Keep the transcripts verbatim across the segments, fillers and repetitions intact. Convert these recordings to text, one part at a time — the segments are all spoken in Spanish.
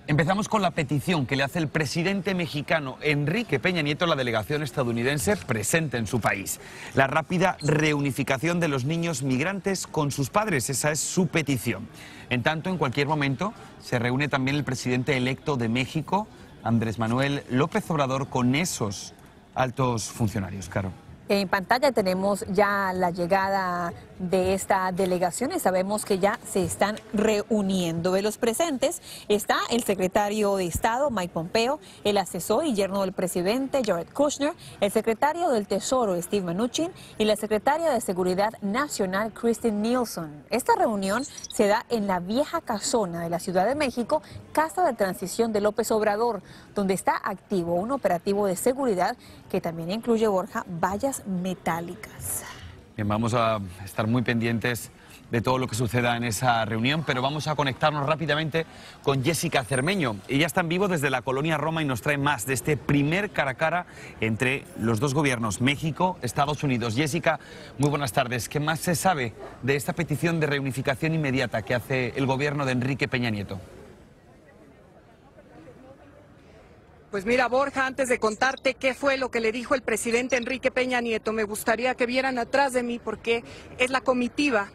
Empezamos con la petición que le hace el presidente mexicano Enrique Peña Nieto a la delegación estadounidense presente en su país. La rápida reunificación de los niños migrantes con sus padres, esa es su petición. En tanto, en cualquier momento, se reúne también el presidente electo de México, Andrés Manuel López Obrador, con esos altos funcionarios, Caro. En pantalla tenemos ya la llegada de esta delegación y sabemos que ya se están reuniendo. De los presentes está el secretario de Estado, Mike Pompeo, el asesor y yerno del presidente, Jared Kushner, el secretario del Tesoro, Steve Mnuchin, y la secretaria de Seguridad Nacional, Kristen Nielsen. Esta reunión se da en la vieja casona de la Ciudad de México, casa de transición de López Obrador, donde está activo un operativo de seguridad que también incluye, Borja, vallas metálicas. Bien, vamos a estar muy pendientes de todo lo que suceda en esa reunión, pero vamos a conectarnos rápidamente con Jessica Cermeño. Ella está en vivo desde la colonia Roma y nos trae más de este primer cara a cara entre los dos gobiernos, México, Estados Unidos. Jessica, muy buenas tardes. ¿Qué más se sabe de esta petición de reunificación inmediata que hace el gobierno de Enrique Peña Nieto? Pues mira, Borja, antes de contarte qué fue lo que le dijo el presidente Enrique Peña Nieto, me gustaría que vieran atrás de mí porque es la comitiva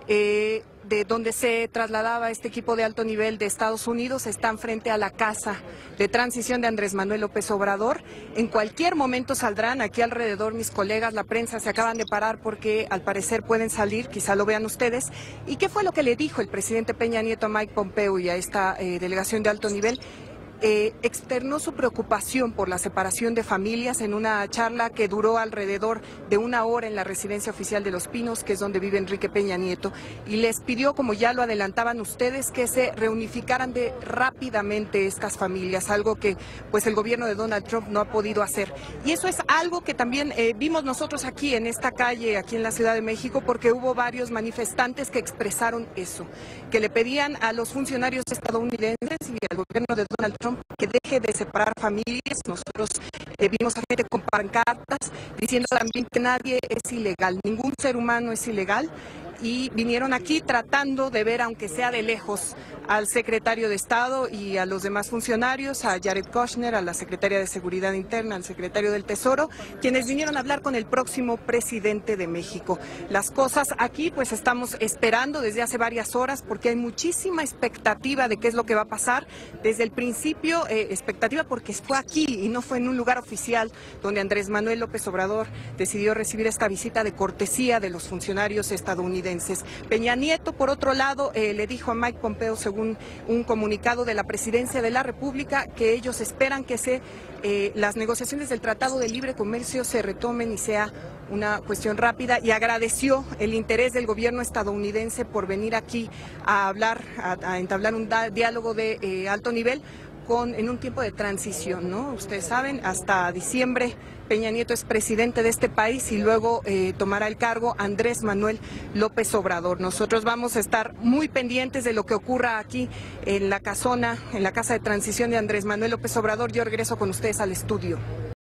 eh, de donde se trasladaba este equipo de alto nivel de Estados Unidos. Están frente a la casa de transición de Andrés Manuel López Obrador. En cualquier momento saldrán. Aquí alrededor mis colegas, la prensa, se acaban de parar porque al parecer pueden salir, quizá lo vean ustedes. ¿Y qué fue lo que le dijo el presidente Peña Nieto a Mike Pompeo y a esta eh, delegación de alto nivel? Eh, externó su preocupación por la separación de familias en una charla que duró alrededor de una hora en la residencia oficial de Los Pinos, que es donde vive Enrique Peña Nieto, y les pidió, como ya lo adelantaban ustedes, que se reunificaran de rápidamente estas familias, algo que pues el gobierno de Donald Trump no ha podido hacer. Y eso es algo que también eh, vimos nosotros aquí en esta calle, aquí en la Ciudad de México, porque hubo varios manifestantes que expresaron eso, que le pedían a los funcionarios estadounidenses y al gobierno de Donald Trump que deje de separar familias. Nosotros eh, vimos a gente con pancartas diciendo también que nadie es ilegal, ningún ser humano es ilegal, y vinieron aquí tratando de ver, aunque sea de lejos, al secretario de Estado y a los demás funcionarios, a Jared Kushner, a la secretaria de Seguridad Interna, al secretario del Tesoro, quienes vinieron a hablar con el próximo presidente de México. Las cosas aquí, pues estamos esperando desde hace varias horas porque hay muchísima expectativa de qué es lo que va a pasar. Desde el principio, eh, expectativa porque fue aquí y no fue en un lugar oficial donde Andrés Manuel López Obrador decidió recibir esta visita de cortesía de los funcionarios estadounidenses. Peña Nieto, por otro lado, eh, le dijo a Mike Pompeo, según un comunicado de la Presidencia de la República, que ellos esperan que se, eh, las negociaciones del Tratado de Libre Comercio se retomen y sea una cuestión rápida, y agradeció el interés del gobierno estadounidense por venir aquí a hablar, a, a entablar un diálogo de eh, alto nivel con, en un tiempo de transición, ¿no? Ustedes saben, hasta diciembre Peña Nieto es presidente de este país y luego eh, tomará el cargo Andrés Manuel López Obrador. Nosotros vamos a estar muy pendientes de lo que ocurra aquí en la casona, en la casa de transición de Andrés Manuel López Obrador. Yo regreso con ustedes al estudio.